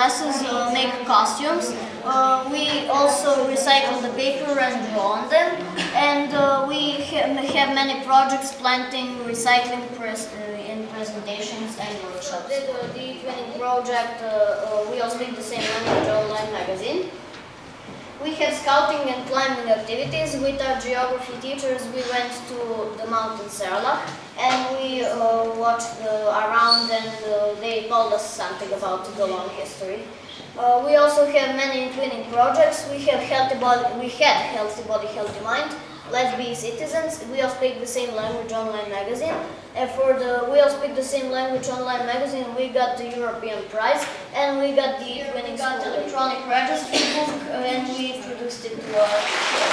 classes make costumes. We also recycle the paper and draw on them. And we have many projects, planting, recycling in presentations and workshops. The e-twinning project, we all speak the same language online magazine. We had scouting and climbing activities. With our geography teachers, we went to the mountain Serlach and we watched around, and they told us something about the long history. We also have many twinning projects. We had healthy body, healthy mind. Let's Be Citizens. We all speak the same language online magazine. And for the We All Speak the Same Language online magazine, we got the European prize, and we got the winning electronic registry book, and we introduced it to our.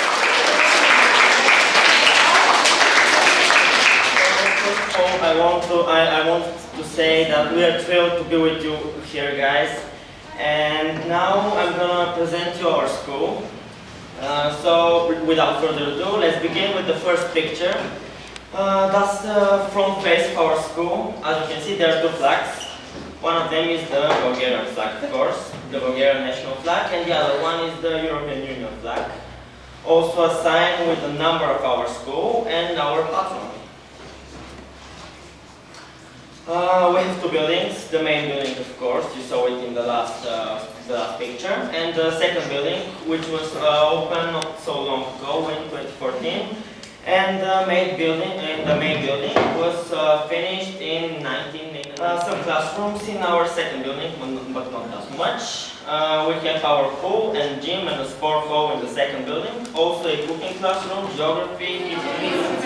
First of all, I want to say that we are thrilled to be with you here, guys. And now I'm gonna present you our school. So without further ado, let's begin with the first picture. That's the front face of our school. As you can see, there are two flags. One of them is the Bulgarian flag, of course, the Bulgarian national flag, and the other one is the European Union flag. Also a sign with the number of our school and our patron. We have two buildings. The main building, of course, you saw it in the last picture, and the second building, which was opened not so long ago in 2014, and the main building was finished in 1980. Some classrooms in our second building, but not that much. We have our pool and gym and a sport hall in the second building. Also a cooking classroom, geography, history.